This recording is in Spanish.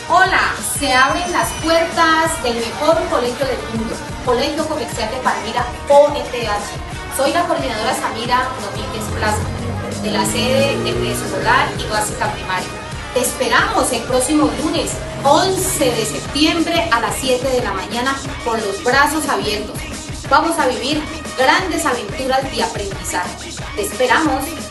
Hola, se abren las puertas del mejor colegio del mundo, Colegio Comercial de Palmira, OETH. Soy la coordinadora Samira Domínguez Plaza, de la sede de preescolar y básica primaria. Te esperamos el próximo lunes, 11 de septiembre a las 7 de la mañana con los brazos abiertos. Vamos a vivir grandes aventuras de aprendizaje. ¡Te esperamos!